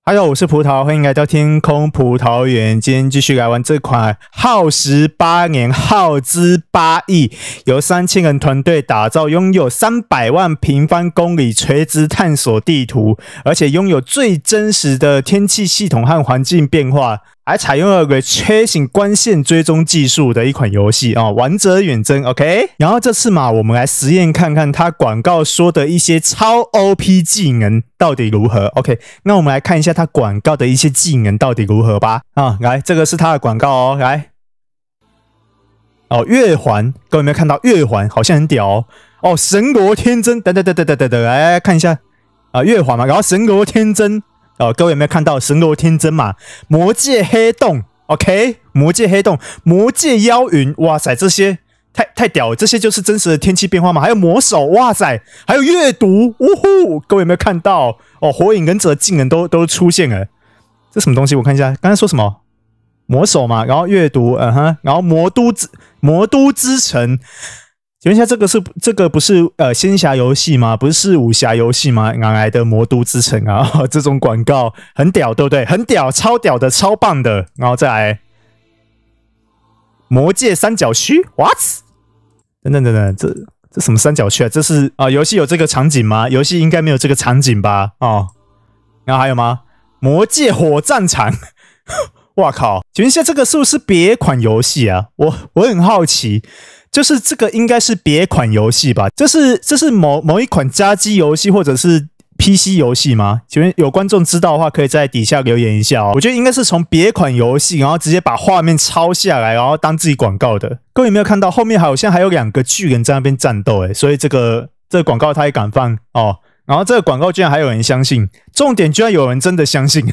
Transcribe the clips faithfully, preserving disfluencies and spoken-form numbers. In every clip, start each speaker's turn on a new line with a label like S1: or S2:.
S1: Hello， 我是葡萄，欢迎来到天空葡萄园。今天继续来玩这款耗时八年、耗资八亿，由三千人团队打造，拥有三百万平方公里垂直探索地图，而且拥有最真实的天气系统和环境变化，还采用了 Ray Tracing 光线追踪技术的一款游戏哦，王者远征 OK。然后这次嘛，我们来实验看看它广告说的一些超 O P 技能到底如何 OK。那我们来看一下它广告的一些技能到底如何吧。啊，来，这个是它的广告哦，来。哦，月环，各位有没有看到月环？好像很屌哦。哦，神罗天真，等等等等等等等，来看一下啊，月环嘛，然后神罗天真。哦，各位有没有看到神罗天真嘛？魔界黑洞 ，OK， 魔界黑洞，魔界妖云，哇塞，这些太太屌了，这些就是真实的天气变化嘛。还有魔手，哇塞，还有阅读，呜呼，各位有没有看到？哦，火影忍者的技能都都出现了，这什么东西？我看一下，刚才说什么？魔手嘛，然后阅读，嗯哼，然后魔都之魔都之城。请问一下，这个是这个不是呃仙侠游戏吗？不是武侠游戏吗？哪来的魔都之城啊？哦、这种广告很屌，对不对？很屌，超屌的，超棒的。然后再来魔界三角区 ，what？ 等等等等，这这什么三角区啊？这是啊、呃，游戏有这个场景吗？游戏应该没有这个场景吧？哦，然后还有吗？魔界火战场。哇靠！请问一下，这个是不是别款游戏啊？我我很好奇。就是这个应该是别款游戏吧？这是这是某某一款家机游戏或者是 P C 游戏吗？请问有观众知道的话，可以在底下留言一下哦。我觉得应该是从别款游戏，然后直接把画面抄下来，然后当自己广告的。各位有没有看到后面好像还有两个巨人在那边战斗？诶，所以这个这个广告他也敢放哦。然后这个广告居然还有人相信，重点居然有人真的相信。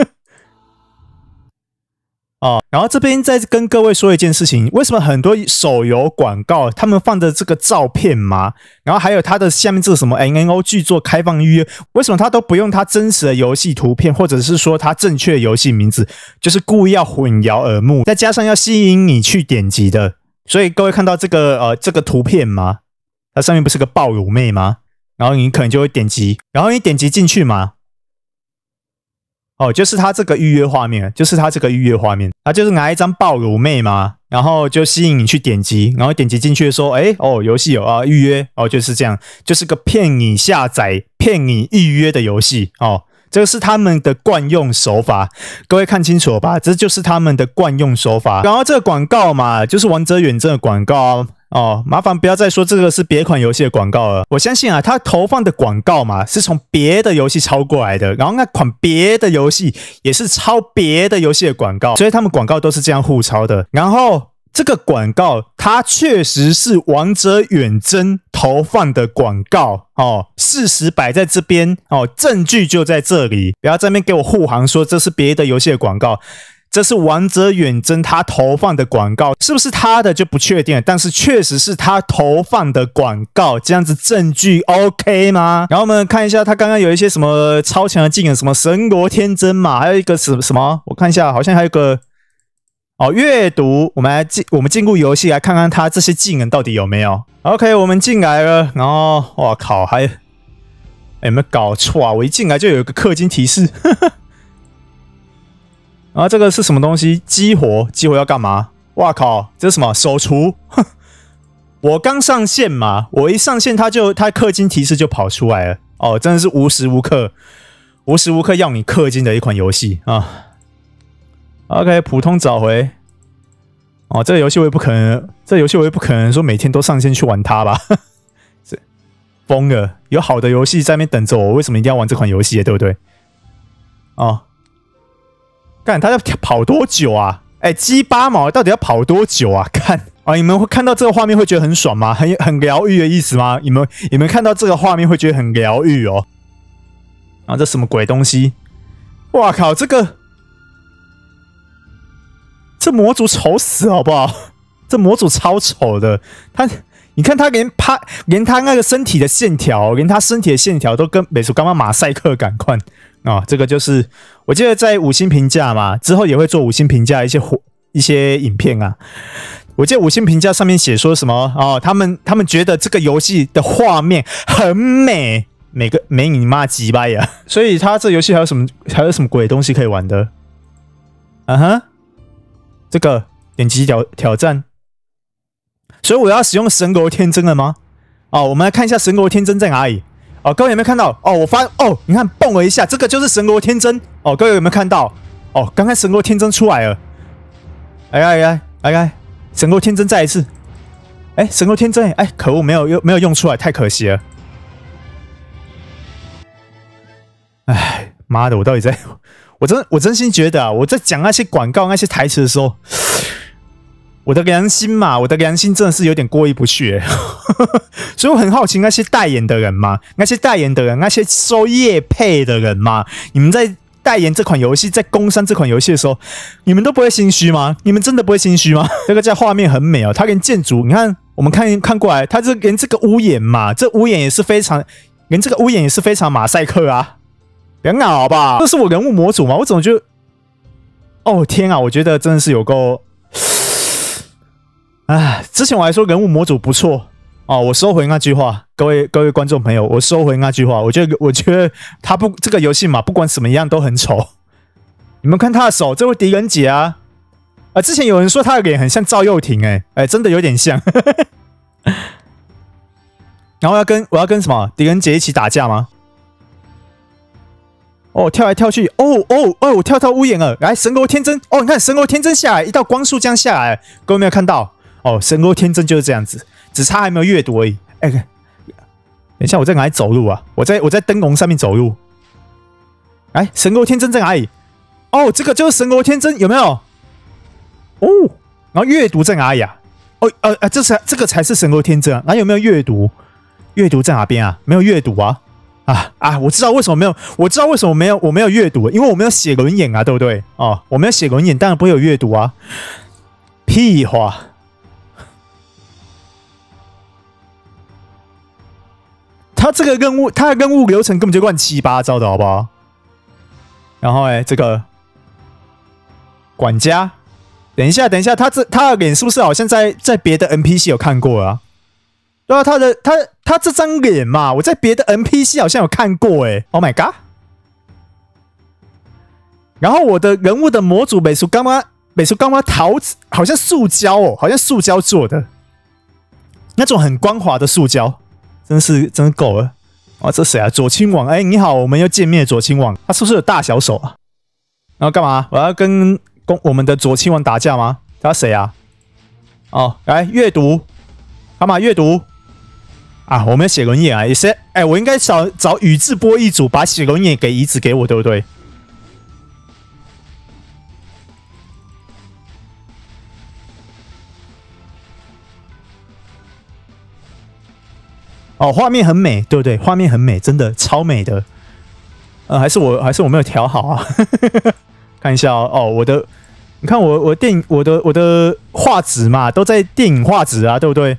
S1: 哦，然后这边再跟各位说一件事情，为什么很多手游广告他们放的这个照片嘛，然后还有它的下面这个什么 M M O 巨作开放预约，为什么他都不用它真实的游戏图片，或者是说它正确的游戏名字，就是故意要混淆耳目，再加上要吸引你去点击的。所以各位看到这个呃这个图片吗？它上面不是个爆乳妹吗？然后你可能就会点击，然后你点击进去嘛。哦，就是他这个预约画面，就是他这个预约画面，他就是拿一张爆乳妹嘛，然后就吸引你去点击，然后点击进去说，哎，哦，游戏有啊，预约，哦，就是这样，就是个骗你下载、骗你预约的游戏，哦，这个是他们的惯用手法，各位看清楚了吧？这就是他们的惯用手法。然后这个广告嘛，就是王者远征的广告。哦，麻烦不要再说这个是别款游戏的广告了。我相信啊，他投放的广告嘛，是从别的游戏抄过来的，然后那款别的游戏也是抄别的游戏的广告，所以他们广告都是这样互抄的。然后这个广告，它确实是王者远征投放的广告哦，事实摆在这边哦，证据就在这里，不要在那边给我护航说这是别的游戏的广告。这是王者远征他投放的广告，是不是他的就不确定了，但是确实是他投放的广告，这样子证据 OK 吗？然后我们看一下他刚刚有一些什么超强的技能，什么神罗天真嘛，还有一个什么什么，我看一下，好像还有一个哦阅读，我们来进我们进入游戏来看看他这些技能到底有没有。OK， 我们进来了，然后哇靠，还有没有搞错啊？我一进来就有一个氪金提示。然后这个是什么东西？激活，激活要干嘛？哇靠，这是什么？手厨？我刚上线嘛，我一上线它就它氪金提示就跑出来了。哦，真的是无时无刻、无时无刻要你氪金的一款游戏啊。OK， 普通找回。哦，这个游戏我也不可能，这个游戏我也不可能说每天都上线去玩它吧？疯了！有好的游戏在那边等着我，为什么一定要玩这款游戏？对不对？哦。看他要跑多久啊？哎，鸡八毛到底要跑多久啊？看啊，你们会看到这个画面会觉得很爽吗？很很疗愈的意思吗？你们你们看到这个画面会觉得很疗愈哦。啊，这什么鬼东西？哇靠，这个这模组丑死好不好？这模组超丑的，他你看他连趴连他那个身体的线条，连他身体的线条都跟美术刚刚马赛克感快。啊、哦，这个就是我记得在五星评价嘛，之后也会做五星评价一些一些影片啊。我记得五星评价上面写说什么哦，他们他们觉得这个游戏的画面很美每个没你妈鸡掰呀！所以他这游戏还有什么还有什么鬼东西可以玩的？啊哈，这个点击挑挑战，所以我要使用神国天真了吗？哦，我们来看一下神国天真在哪里。哦，各位有没有看到？哦，我发哦，你看蹦了一下，这个就是神国天真。哦，各位有没有看到？哦，刚刚神国天真出来了。哎哎哎哎哎，神国天真再一次。哎，神国天真，哎，可恶，没有用没有用出来，太可惜了。哎，妈的，我到底在？我真我真心觉得啊，我在讲那些广告那些台词的时候，我的良心嘛，我的良心真的是有点过意不去，所以我很好奇那些代言的人嘛，那些代言的人，那些收业配的人嘛，你们在代言这款游戏，在工商这款游戏的时候，你们都不会心虚吗？你们真的不会心虚吗？这个在画面很美哦，它连建筑，你看，我们看看过来，它这连这个屋檐嘛，这屋檐也是非常，连这个屋檐也是非常马赛克啊。不要闹好不好？这是我人物模组吗？我怎么觉得……哦天啊！我觉得真的是有够……哎，之前我还说人物模组不错哦，我收回那句话，各位各位观众朋友，我收回那句话。我觉得我觉得他不这个游戏嘛，不管什么样都很丑。你们看他的手，这位狄仁杰啊，啊，之前有人说他的脸很像赵又廷、欸，哎哎，真的有点像。然后要跟我要跟什么狄仁杰一起打架吗？哦，跳来跳去，哦哦哦，我跳到屋檐了。来，神国天真，哦，你看神国天真下来，一道光束这样下来，各位有没有看到？哦，神国天真就是这样子，只差还没有阅读而已。哎、欸，等一下，我在哪里走路啊？我在我在灯笼上面走路。来，神国天真在哪里？哦，这个就是神国天真，有没有？哦，然后阅读在哪里啊？哦，呃呃，这是这个才是神国天真啊。然后有没有阅读？阅读在哪边啊？没有阅读啊。啊啊！我知道为什么没有，我知道为什么没有，我没有阅读，因为我没有写轮眼啊，对不对？哦，我没有写轮眼，当然不会有阅读啊。屁话！他这个任务，他的任务流程根本就乱七八糟的，好不好？然后哎，这个管家，等一下，等一下，他这他的脸是不是好像在在别的 N P C 有看过啊？对啊，他的他他这张脸嘛，我在别的 N P C 好像有看过哎 ，Oh my god！ 然后我的人物的模组美术刚刚美术刚刚陶好像塑胶哦，好像塑胶做的，那种很光滑的塑胶，真是真是够了。哦，这谁啊？左亲王，哎，你好，我们又见面，左亲王，他是不是有大小手啊？然后干嘛？我要跟公我们的左亲王打架吗？他谁啊？哦，来阅读，干嘛阅读？啊，我们要写轮眼啊，也是，哎，我应该找找宇智波一族把写轮眼给移植给我，对不对？哦，画面很美，对不对？画面很美，真的超美的。呃，还是我还是我没有调好啊？看一下哦，哦，我的，你看我我电影我的我的画质嘛，都在电影画质啊，对不对？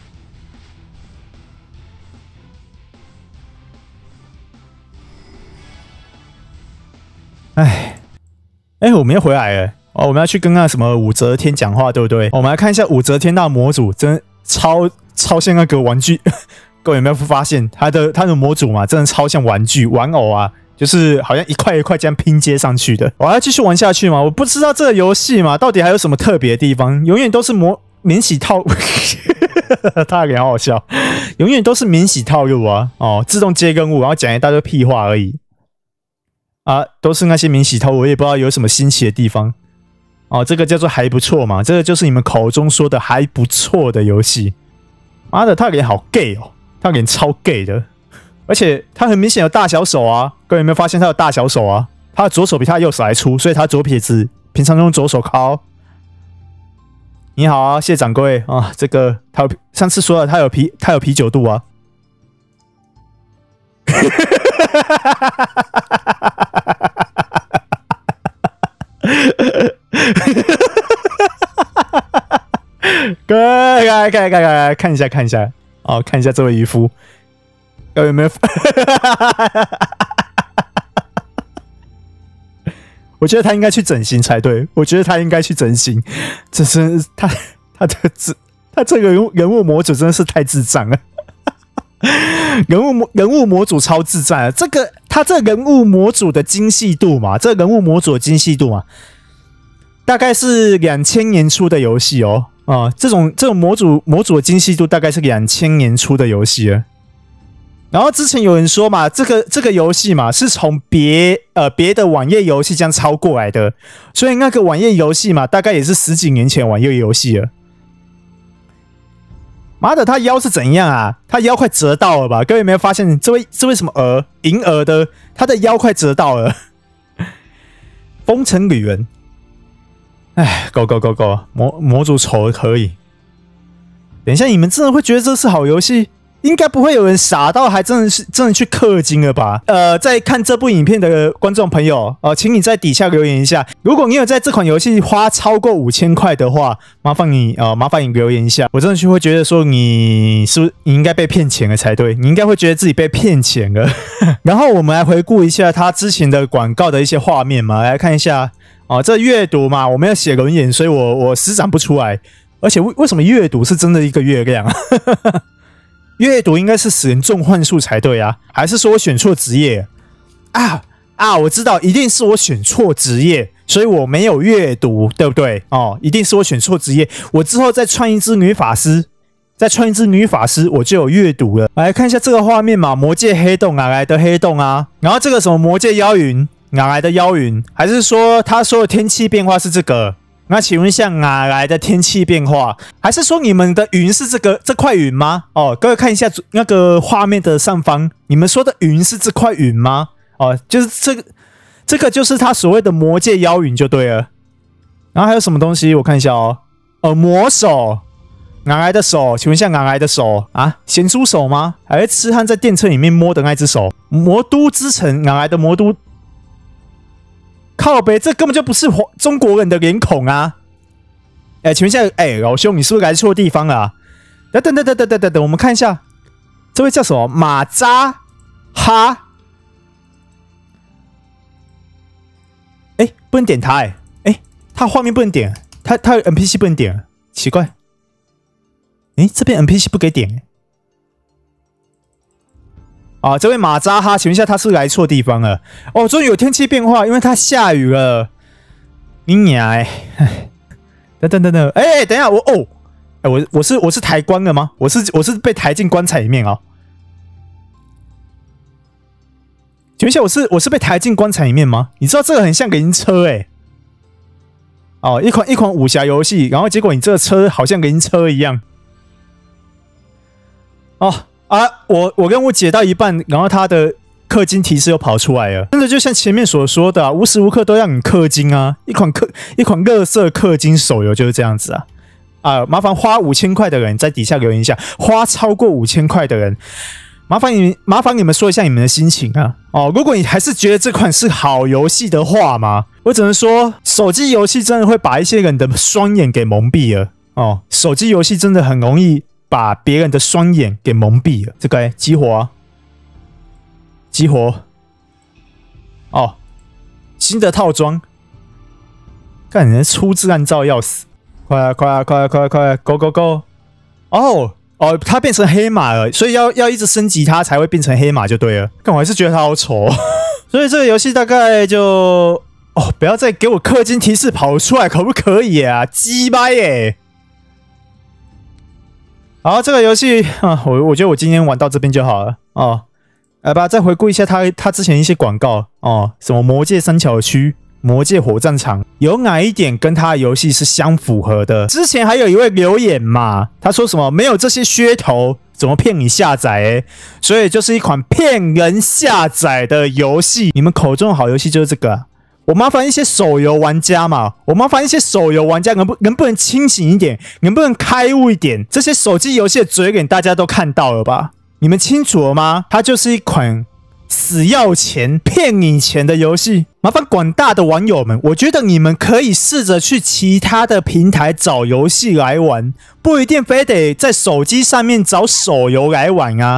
S1: 哎，哎，我们又回来了哦！我们要去跟那什么武则天讲话，对不对？我们来看一下武则天那模组，真超超像那个玩具。各位有没有发现它的它的模组嘛？真的超像玩具玩偶啊，就是好像一块一块这样拼接上去的。我还要继续玩下去吗？我不知道这个游戏嘛，到底还有什么特别的地方？永远都是模免洗套，他脸好好笑，永远都是免洗套路啊！哦，自动接任务，然后讲一大堆屁话而已。啊，都是那些免洗套，我也不知道有什么新奇的地方。哦，这个叫做还不错嘛，这个就是你们口中说的还不错的游戏。妈的，他脸好 gay 哦，他脸超 gay 的，而且他很明显有大小手啊，各位有没有发现他有大小手啊？他的左手比他的右手还粗，所以他左撇子，平常用左手敲。你好啊，谢掌柜啊，这个他有上次说了，他有啤，他有啤酒肚啊。来来来来来看一下看一下哦，看一下这位渔夫，有没有？我觉得他应该去整形才对，我觉得他应该去整形。这是他他的智，他这个人物人物模组真的是太智障了。 人物模人物模组超自在的，这个它这人物模组的精细度嘛，这人物模组的精细度嘛，大概是两千年出的游戏哦，啊、呃，这种这种模组模组的精细度大概是两千年出的游戏了。然后之前有人说嘛，这个这个游戏嘛是从别呃别的网页游戏这样抄过来的，所以那个网页游戏嘛，大概也是十几年前网页游戏了。妈的，他腰是怎样啊？他腰快折到了吧？各位有没有发现，这位这位什么鹅银鹅的，他的腰快折到了。风城旅人，哎，够够够够，模模组丑可以。等一下，你们真的会觉得这是好游戏？应该不会有人傻到还真的是真的去氪金了吧？呃，在看这部影片的观众朋友，呃，请你在底下留言一下，如果你有在这款游戏花超过五千块的话，麻烦你呃，麻烦你留言一下，我真的就会觉得说你是不是你应该被骗钱了才对，你应该会觉得自己被骗钱了。然后我们来回顾一下他之前的广告的一些画面嘛，来看一下哦、呃，这阅读嘛，我没有写轮眼，所以我我施展不出来，而且为为什么阅读是真的一个月亮啊？阅读应该是使人中幻术才对啊，还是说我选错职业啊？啊，我知道，一定是我选错职业，所以我没有阅读，对不对？哦，一定是我选错职业。我之后再创一只女法师，再创一只女法师，我就有阅读了。来看一下这个画面嘛，魔界黑洞哪来的黑洞啊？然后这个什么魔界妖云哪来的妖云？还是说他说的天气变化是这个？那请问一下哪来的天气变化？还是说你们的云是这个这块云吗？哦，各位看一下那个画面的上方，你们说的云是这块云吗？哦，就是这个，这个就是他所谓的魔界妖云就对了。然后还有什么东西？我看一下哦。哦，魔手，哪来的手？请问一下哪来的手啊？咸猪手吗？还是痴汉在电车里面摸的那只手？魔都之城哪来的魔都？靠北，这根本就不是中国人的脸孔啊！哎、欸，请问一下，哎、欸，老兄，你是不是来错地方了、啊？等等等等等等等等，我们看一下，这位叫什么？马扎哈？哎、欸，不能点他、欸，哎，哎，他画面不能点，他他 N P C 不能点，奇怪。哎、欸，这边 N P C 不给点、欸。啊，这位马扎哈，请问一下，他是来错地方了？哦，终于有天气变化，因为它下雨了。你娘哎！等等等等，哎、欸，等一下，我哦，哎、欸，我我是我是抬棺了吗？我是我是被抬进棺材里面哦。请问一下，我是我是被抬进棺材里面吗？你知道这个很像灵车哎、欸。哦，一款一款武侠游戏，然后结果你这个车好像灵车一样。哦。啊，我我任务解到一半，然后他的氪金提示又跑出来了，真的就像前面所说的、啊，无时无刻都让你氪金啊！一款氪一款垃圾氪金手游就是这样子啊！啊，麻烦花五千块的人在底下留言一下，花超过五千块的人，麻烦你麻烦你们说一下你们的心情啊！哦，如果你还是觉得这款是好游戏的话嘛，我只能说，手机游戏真的会把一些人的双眼给蒙蔽了哦，手机游戏真的很容易把别人的双眼给蒙蔽了。这个、欸、激活、啊，激活，哦，新的套装，看人粗制滥造要死！快啊快啊快啊快啊快啊 ，Go Go Go！ 哦哦，它变成黑马了，所以要要一直升级它才会变成黑马就对了。但我还是觉得它好丑，所以这个游戏大概就哦，不要再给我氪金提示跑出来，可不可以啊？鸡掰耶！好，这个游戏啊，我我觉得我今天玩到这边就好了哦。来吧，再回顾一下他他之前一些广告哦，什么魔界三角区、魔界火战场，有哪一点跟他的游戏是相符合的？之前还有一位留言嘛，他说什么没有这些噱头，怎么骗你下载、欸？所以就是一款骗人下载的游戏。你们口中的好游戏就是这个、啊。我麻烦一些手游玩家嘛，我麻烦一些手游玩家能不能不能清醒一点，能不能开悟一点？这些手机游戏的嘴脸大家都看到了吧？你们清楚了吗？它就是一款死要钱、骗你钱的游戏。麻烦广大的网友们，我觉得你们可以试着去其他的平台找游戏来玩，不一定非得在手机上面找手游来玩啊。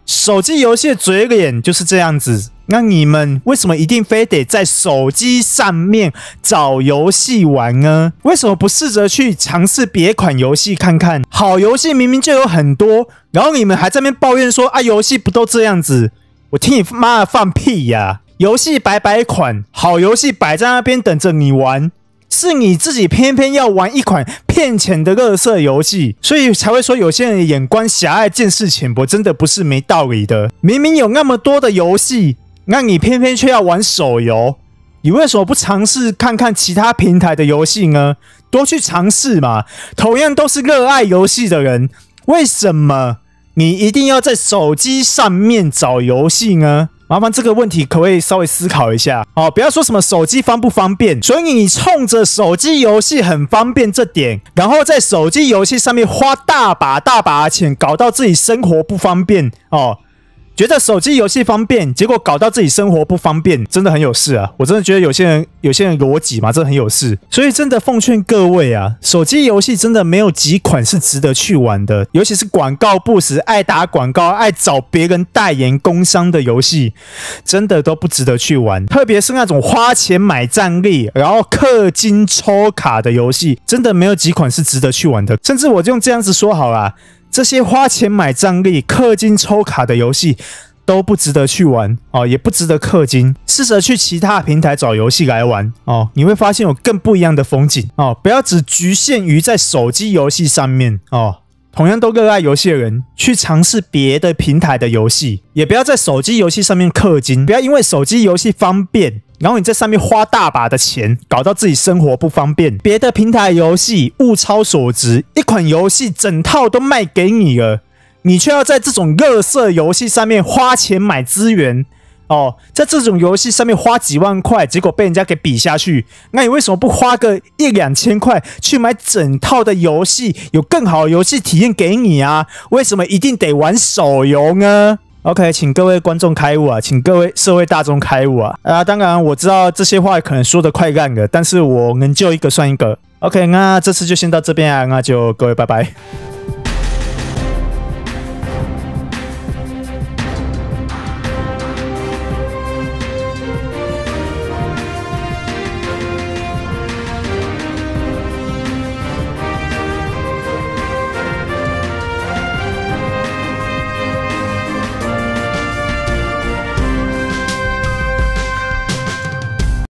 S1: 手机游戏的嘴脸就是这样子。那你们为什么一定非得在手机上面找游戏玩呢？为什么不试着去尝试别款游戏看看？好游戏明明就有很多，然后你们还在那边抱怨说啊，游戏不都这样子？我听你妈的放屁呀！游戏百百款，好游戏摆在那边等着你玩。是你自己偏偏要玩一款骗钱的垃圾游戏，所以才会说有些人的眼光狭隘、见识浅薄，真的不是没道理的。明明有那么多的游戏，那你偏偏却要玩手游，你为什么不尝试看看其他平台的游戏呢？多去尝试嘛！同样都是热爱游戏的人，为什么你一定要在手机上面找游戏呢？麻烦这个问题可不可以稍微思考一下哦？不要说什么手机方不方便，所以你冲着手机游戏很方便这点，然后在手机游戏上面花大把大把的钱，搞到自己生活不方便哦。觉得手机游戏方便，结果搞到自己生活不方便，真的很有事啊！我真的觉得有些人有些人逻辑嘛，真的很有事。所以真的奉劝各位啊，手机游戏真的没有几款是值得去玩的，尤其是广告不实、爱打广告、爱找别人代言工商的游戏，真的都不值得去玩。特别是那种花钱买战力，然后氪金抽卡的游戏，真的没有几款是值得去玩的。甚至我就用这样子说好啦。这些花钱买战力、氪金抽卡的游戏都不值得去玩哦，也不值得氪金。试着去其他平台找游戏来玩哦，你会发现有更不一样的风景哦。不要只局限于在手机游戏上面哦。同样都热爱游戏的人，去尝试别的平台的游戏，也不要在手机游戏上面氪金。不要因为手机游戏方便，然后你在上面花大把的钱，搞到自己生活不方便。别的平台游戏物超所值，一款游戏整套都卖给你了，你却要在这种垃圾游戏上面花钱买资源哦，在这种游戏上面花几万块，结果被人家给比下去，那你为什么不花个一两千块去买整套的游戏，有更好的游戏体验给你啊？为什么一定得玩手游呢？ OK， 请各位观众开悟啊，请各位社会大众开悟啊！啊，当然我知道这些话可能说得快烂了，但是我能救一个算一个。OK， 那这次就先到这边啊，那就各位拜拜。